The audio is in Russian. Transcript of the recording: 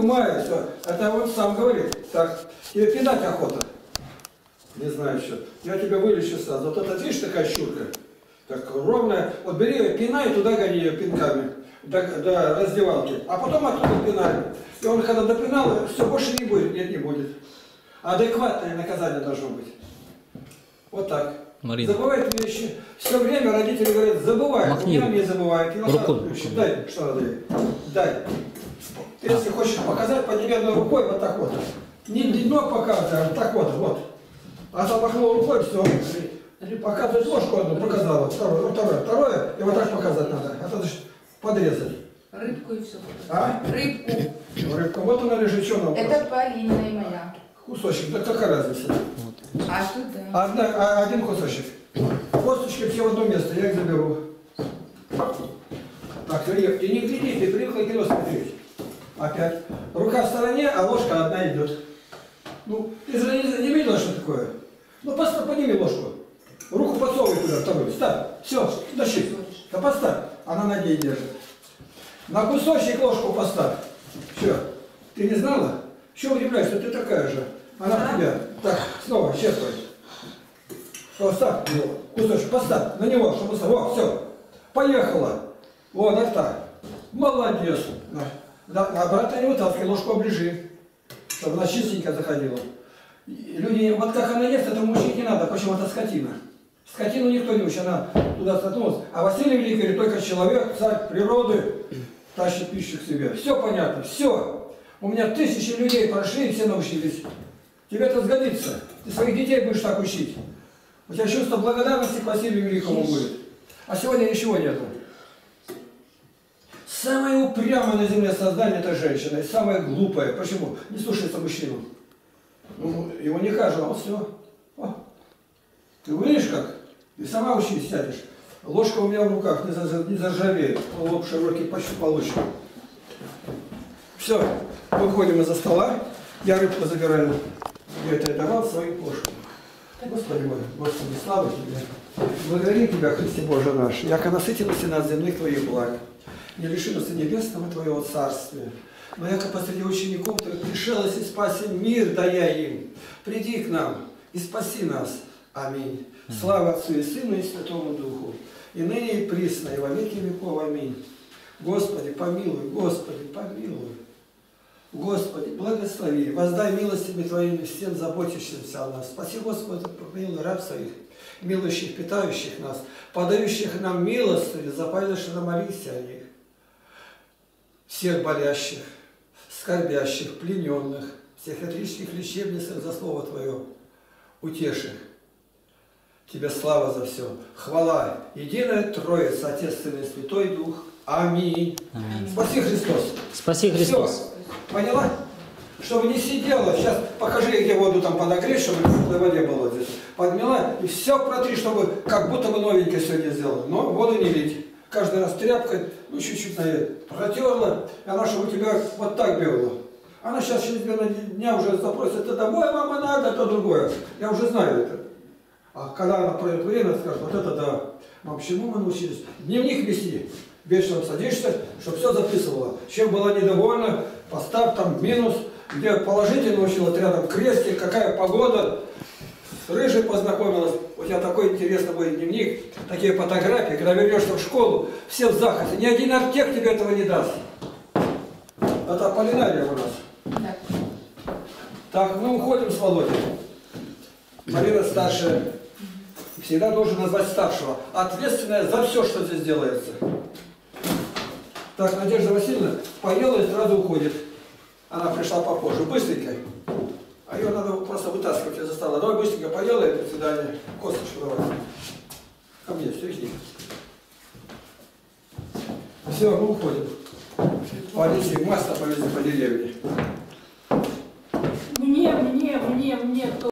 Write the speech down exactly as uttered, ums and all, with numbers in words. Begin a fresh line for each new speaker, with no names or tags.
мая, все. Это он сам говорит. Так, тебе пинать охота. Не знаю что. Я тебя вылечу сразу. Вот это, видишь, такая щурка. Так ровная. Вот бери ее, пинай, туда гони ее пинками. До, до раздевалки. А потом оттуда пинай. И он когда допинал, все, больше не будет. Нет, не будет. Адекватное наказание должно быть. Вот так.
Марина.
Забывает вещи. Все время родители говорят, забывай.
Махни.
У меня не забывает. Его
Рукой.
Дай, что надо ей. Дай. Ты, если хочешь показать, подними одной рукой, вот так вот. Не, не ног показывай, а вот так вот, вот. А там махнул рукой, все. Показывать ложку одну, показала. Второе, второе, второе. И вот так показать надо. А то значит подрезать.
Рыбку и все.
А?
Рыбку.
Рыбка. Вот она лежит, что нам?
Это Полина и моя.
Кусочек, да какая разница?
А туда?
Одна, а, один кусочек. Косточки все в одно место, я их заберу. Так, Илья, ты не гляди, ты приехал кино смотреть. Опять. Рука в стороне, а ложка одна идет. Ну, ты же не, не видела, что такое? Ну, поставь, подними ложку. Руку подсовывай туда, вторую. Ставь. Все, тащи. Да поставь. Она на ней держит. На кусочек ложку поставь. Все. Ты не знала? Чего удивляешься? Ты такая же. Она в тебя. Так, снова, щепкой. Поставь его. Кусочек, поставь на него, чтобы... Вот, все. Поехала. Вот, так, так. Молодец. Да, обратно не вытаскивай, ложку оближи. Чтобы она чистенько заходила. И люди, вот как она ест, это учить не надо. Почему это скотина? Скотину никто не учит, она туда столкнулась. А Василий Великий только человек, царь природы, тащит пищу к себе. Все понятно, все. У меня тысячи людей прошли и все научились. Тебе это сгодится. Ты своих детей будешь так учить. У тебя чувство благодарности к Василию Великому будет. А сегодня ничего нету. Самое упрямое на земле создание это женщина. И самое глупое. Почему? Не слушается мужчину. Ну, его не кажется, а вот все. О. Ты видишь как? И сама учись сядешь. Ложка у меня в руках, не заржавеет. Лоб широкий, пощупал ложку. Все, выходим из-за стола. Я рыбку забираю. Я это давал своим ложкам. Господи мой, Господи, слава Тебе. Благодарим Тебя, Христе Боже наш, яко насытилась нас земных Твоих благ. Не лишилась небесного Твоего царствия. Но яко посреди учеников Твоих пришелось и спаси мир, дая им. Приди к нам и спаси нас. Аминь. Слава Отцу и Сыну и Святому Духу. И ныне и присно, и во веки веков. Аминь. Господи, помилуй, Господи, помилуй. Господи, благослови, воздай милостями Твоими всем заботящимся о нас. Спаси, Господи, помилуй раб своих, милующих, питающих нас, подающих нам милостыню, запаливших нам молись о них. Всех болящих, скорбящих, плененных, психиатрических лечебницах за Слово Твое, утеших. Тебе слава за все. Хвала. Единая Троица, Отец, Сын и Святой Дух. Аминь. Аминь. Спаси Христос.
Спаси Христос.
Все. Поняла? Чтобы не сидела. Сейчас покажи, где воду там подогреть, чтобы в воде было здесь. Подмела и все протри, чтобы как будто бы новенькое сегодня сделала. Но воду не лить. Каждый раз тряпкой, ну чуть-чуть протерла, и она, чтобы у тебя вот так бегала. Она сейчас через две дня уже запросит, это домой, мама, надо, это другое. Я уже знаю это. А когда она пройдет время, скажет, вот это да. Мам, чему мы научились? Дневник вести. Вечером садишься, чтобы все записывала. Чем была недовольна, поставь там минус, где положительно учила, рядом крестик, какая погода. С Рыжей познакомилась. У тебя такой интересный будет дневник, такие фотографии. Когда вернешься в школу, все в захвате. Ни один артек тебе этого не даст. Это Аполлинария у нас. Да. Так, мы уходим с Володей. Марина старшая. Всегда должен назвать старшего. Ответственная за все, что здесь делается. Так, Надежда Васильевна поела и сразу уходит. Она пришла попозже, быстренько. А ее надо просто вытаскивать из-за стола. Давай быстренько поела и до свидания. Косточку давай. Ко мне, встряхни. Все, мы уходим. Повези, масло повези по деревне.
Мне, мне, мне, мне.